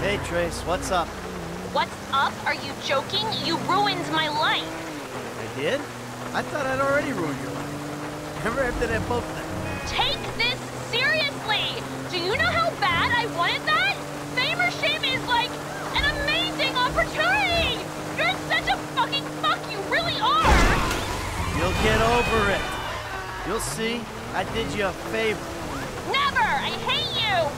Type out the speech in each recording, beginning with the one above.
Hey, Trace, what's up? What's up? Are you joking? You ruined my life. I did? I thought I'd already ruined your life. Remember after that boat thing? Take this seriously! Do you know how bad I wanted that? Fame or shame is like an amazing opportunity! You're such a fucking fuck, you really are! You'll get over it. You'll see. I did you a favor. Never! I hate you!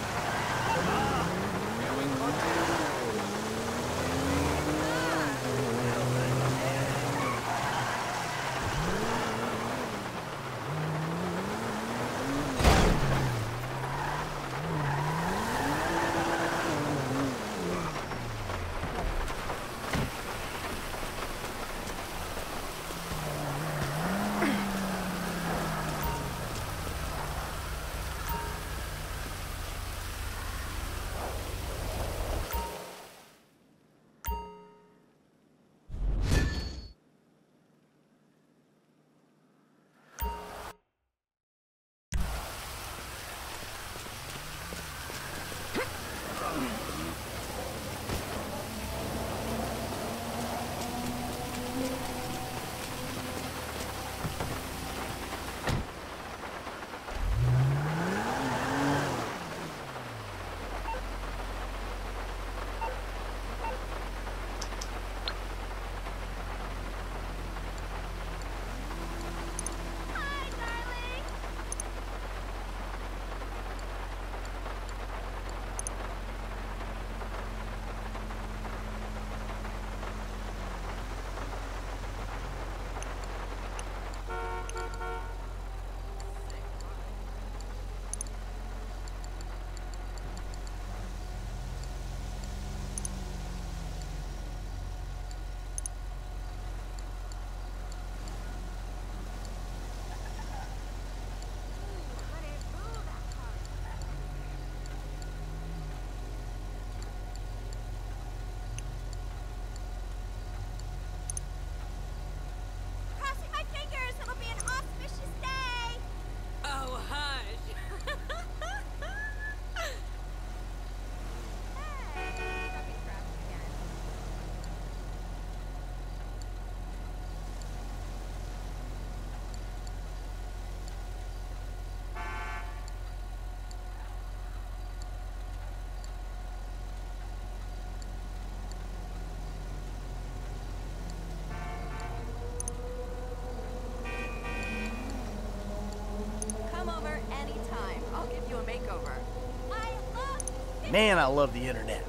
Man, I love the internet.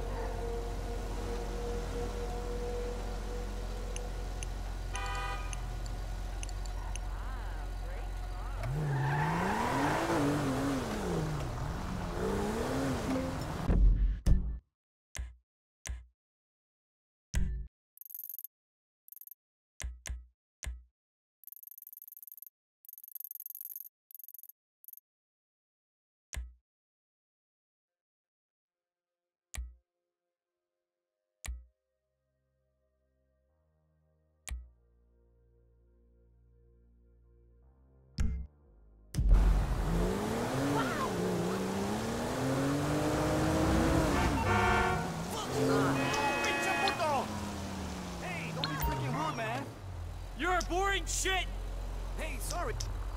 You're boring shit! Hey, sorry.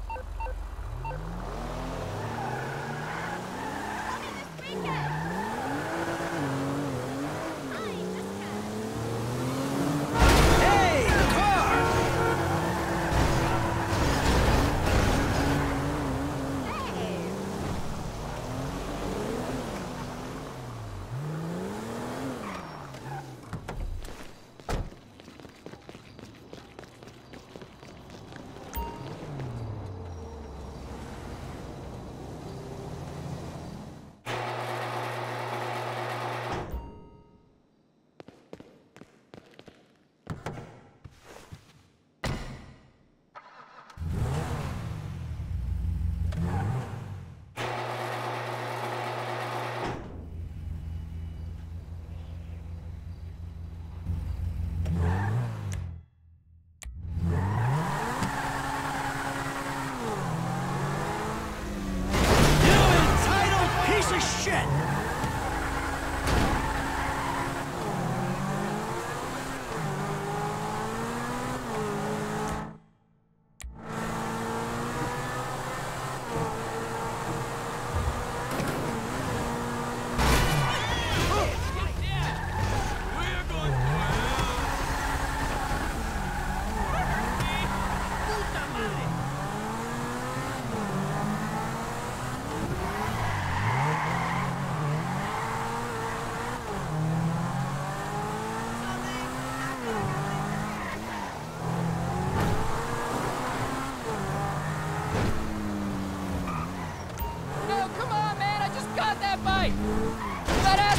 Hey, the car!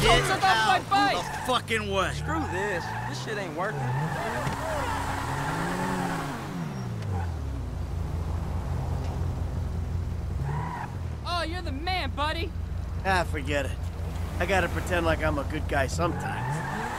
Get took off my out bike! the fucking way. Screw this. This shit ain't working. Oh, you're the man, buddy. Ah, forget it. I gotta pretend like I'm a good guy sometimes.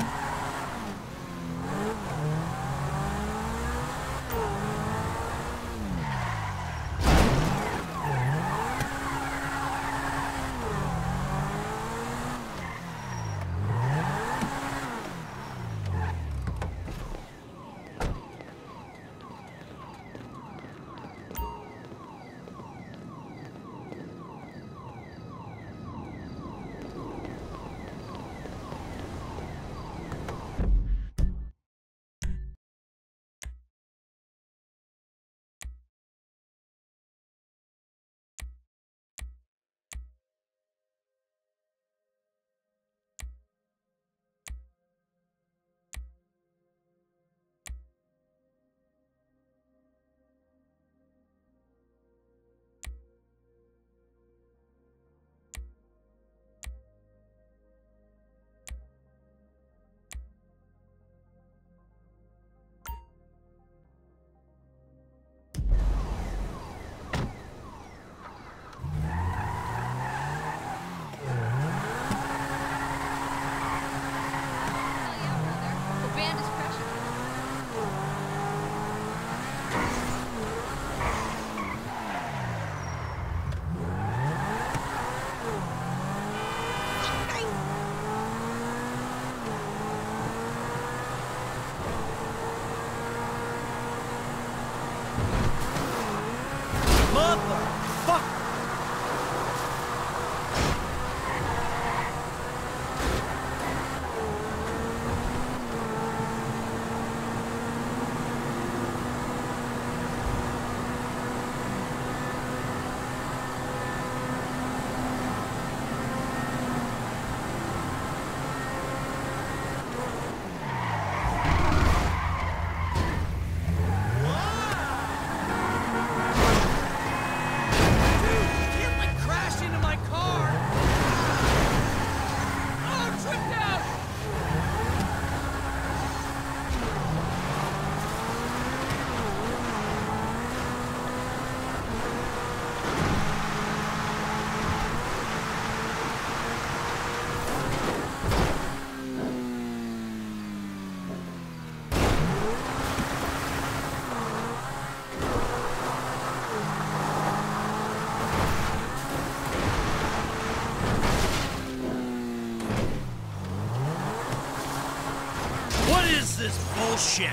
This bullshit.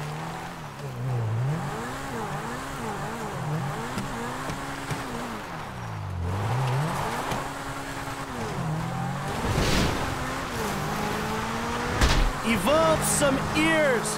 Evolve some ears.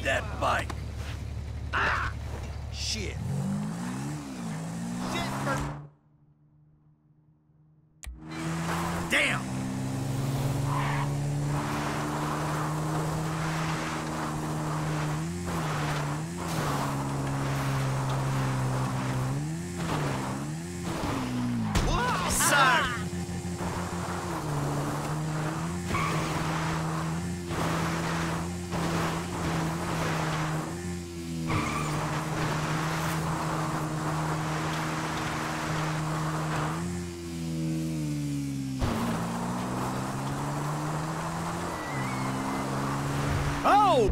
that bike! Ah! Shit. Damn! Sorry! Oh!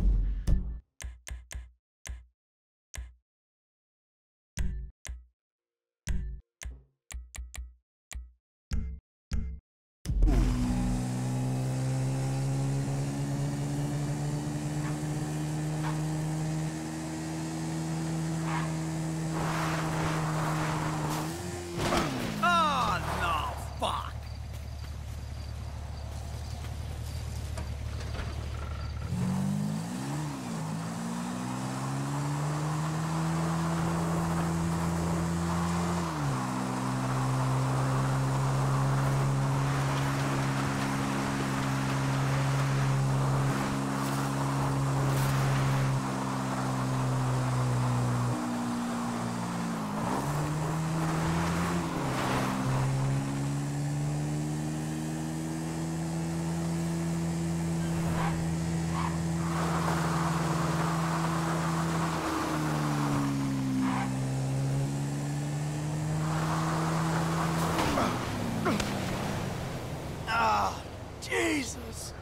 Oh, no, fuck! Ah, Jesus!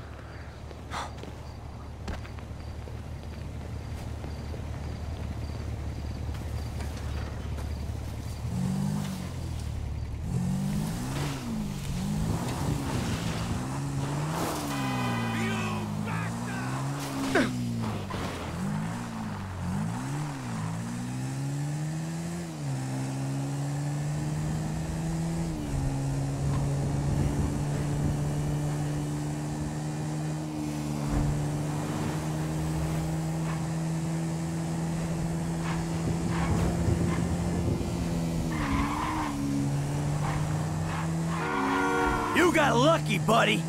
You got lucky, buddy!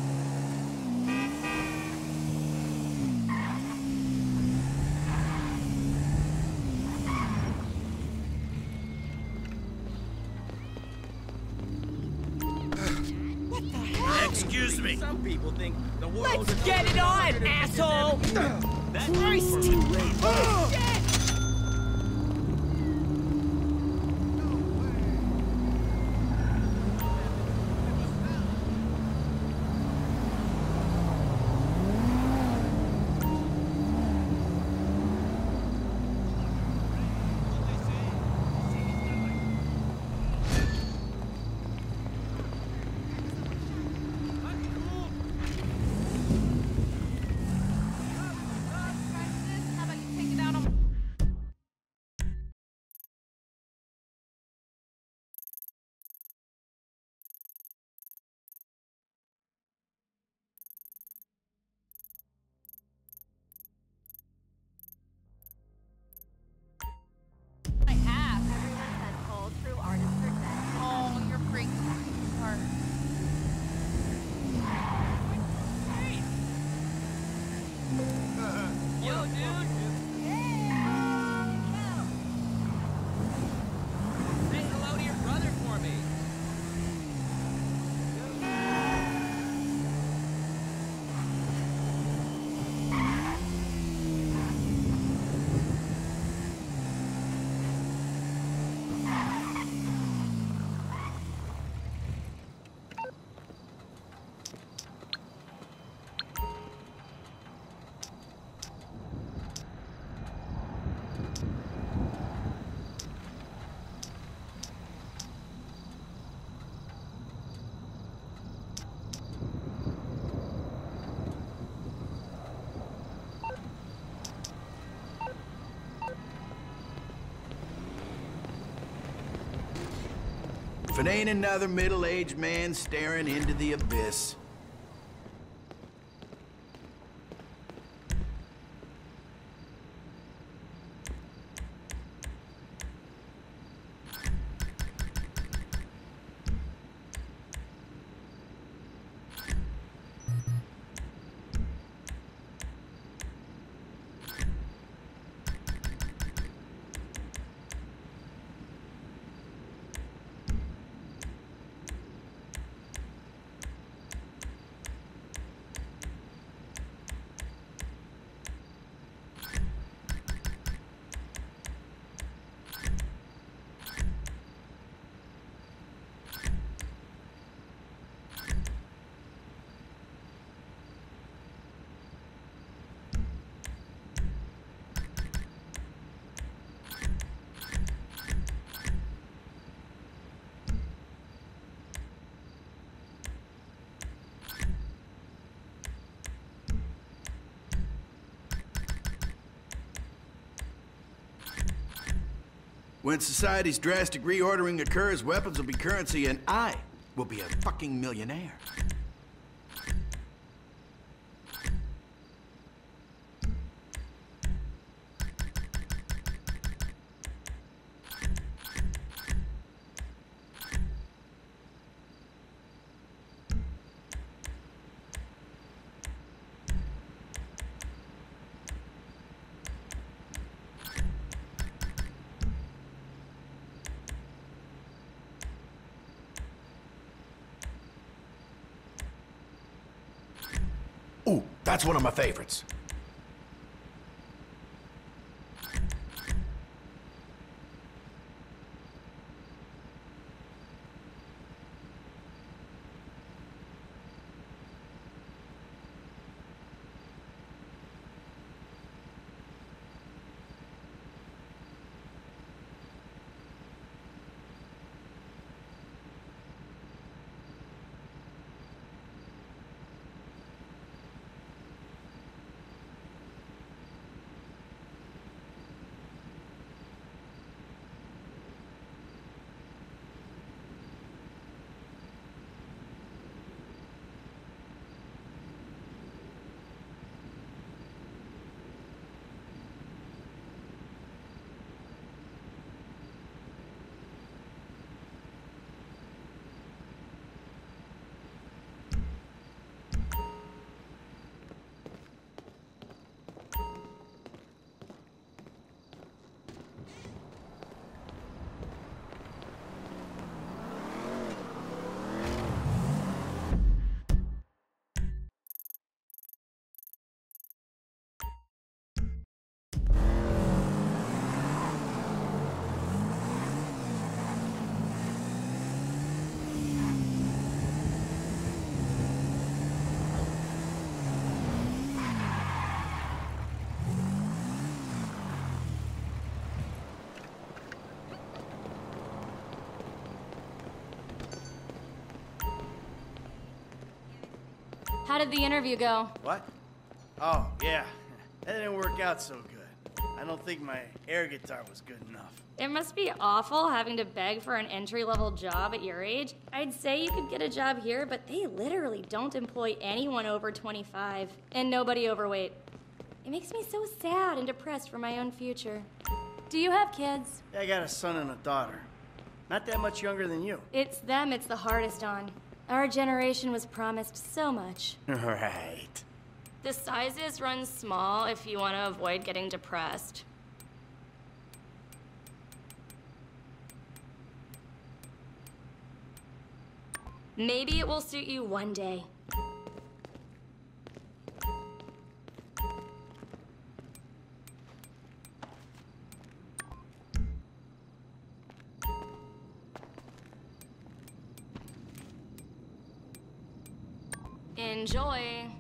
Excuse me. Some people think the world Let's is get it on, asshole! Christ! How about you take it out on... I have. Everyone said all true artists are dead. Oh, you're breaking my heart. Yo, dude. Say hello to your brother for me. If it ain't another middle-aged man staring into the abyss. When society's drastic reordering occurs, weapons will be currency, and I will be a fucking millionaire. Ooh, that's one of my favorites. How did the interview go? What? Oh, yeah. That didn't work out so good. I don't think my air guitar was good enough. It must be awful having to beg for an entry-level job at your age. I'd say you could get a job here, but they literally don't employ anyone over 25, and nobody overweight. It makes me so sad and depressed for my own future. Do you have kids? I got a son and a daughter. Not that much younger than you. It's them it's the hardest on. Our generation was promised so much. Right. The sizes run small if you want to avoid getting depressed. Maybe it will suit you one day. Enjoy.